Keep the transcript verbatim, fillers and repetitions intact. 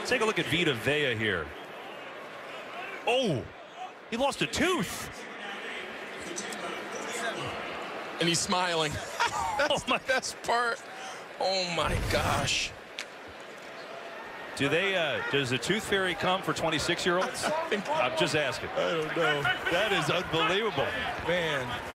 Take a look at Vita Vea here. Oh, he lost a tooth. And he's smiling. That's oh my best part. Oh my gosh. Do they, uh, does the tooth fairy come for twenty-six year olds? I'm just asking. I don't know. That is unbelievable. Man.